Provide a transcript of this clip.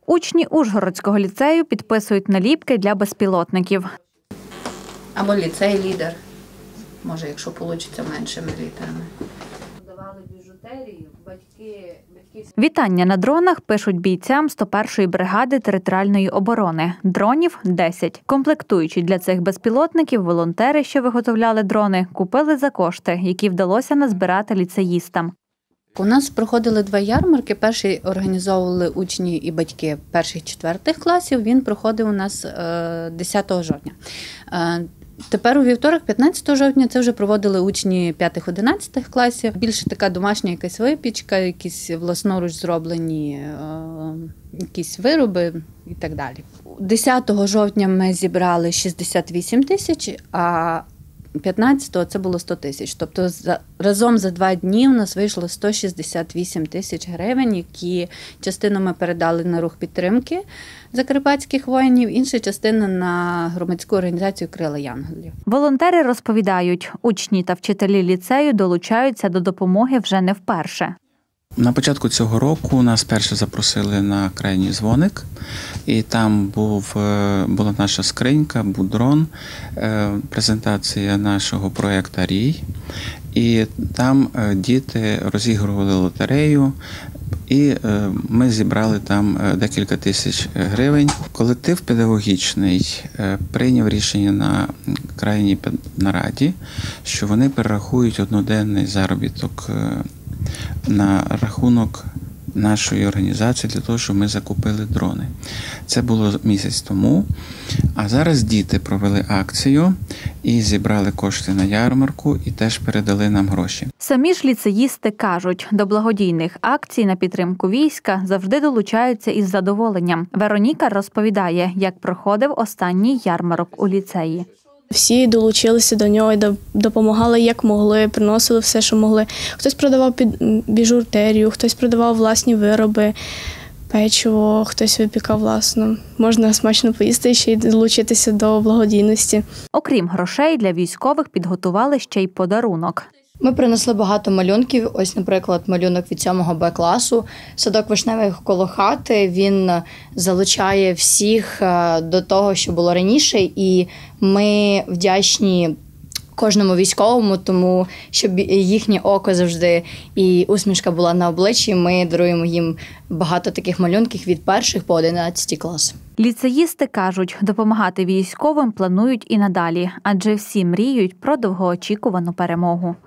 Учні Ужгородського ліцею підписують наліпки для безпілотників. Або ліцей-лідер, може, якщо вийде меншими літерами. Давали біжутерію, батьки... Вітання на дронах пишуть бійцям 101-ї бригади територіальної оборони. Дронів – 10. Комплектуючі для цих безпілотників волонтери, що виготовляли дрони, купили за кошти, які вдалося назбирати ліцеїстам. У нас проходили 2 ярмарки. Перший організовували учні і батьки перших-4 класів. Він проходив у нас 10 жовтня. Тепер у вівторок, 15 жовтня, це вже проводили учні 5-11 класів. Більше така домашня якась випічка, якісь власноруч зроблені якісь вироби і так далі. 10 жовтня ми зібрали 68 тисяч, а 15-го це було 100 тисяч. Тобто разом за 2 дні у нас вийшло 168 тисяч гривень, які частину ми передали на рух підтримки закарпатських воїнів, інша частина на громадську організацію «Крила Янголів». Волонтери розповідають, учні та вчителі ліцею долучаються до допомоги вже не вперше. На початку цього року нас перше запросили на крайній дзвоник, і там була наша скринька, був дрон, презентація нашого проєкту «Рій». І там діти розігрували лотерею, і ми зібрали там декілька тисяч гривень. Колектив педагогічний прийняв рішення на крайній нараді, що вони перерахують одноденний заробіток на рахунок нашої організації для того, щоб ми закупили дрони. Це було місяць тому, а зараз діти провели акцію і зібрали кошти на ярмарку і теж передали нам гроші. Самі ж ліцеїсти кажуть, до благодійних акцій на підтримку війська завжди долучаються із задоволенням. Вероніка розповідає, як проходив останній ярмарок у ліцеї. Всі долучилися до нього і допомагали як могли, приносили все, що могли. Хтось продавав біжутерію, хтось продавав власні вироби, печиво, хтось випікав власно. Можна смачно поїсти і ще й долучитися до благодійності. Окрім грошей, для військових підготували ще й подарунок. Ми принесли багато малюнків. Ось, наприклад, малюнок від 7 Б класу. Садок вишневий коло хати. Він залучає всіх до того, що було раніше. І ми вдячні кожному військовому, тому щоб їхнє око завжди і усмішка була на обличчі. Ми даруємо їм багато таких малюнків від 1 по 11 клас. Ліцеїсти кажуть, допомагати військовим планують і надалі, адже всі мріють про довгоочікувану перемогу.